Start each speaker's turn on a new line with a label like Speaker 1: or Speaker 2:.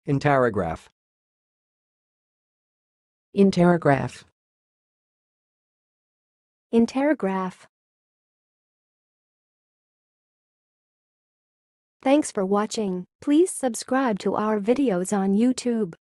Speaker 1: En-ter-uh-graf.
Speaker 2: En-ter-uh-graf.
Speaker 3: En-ter-uh-graf. Thanks for watching. Please subscribe to our videos on YouTube.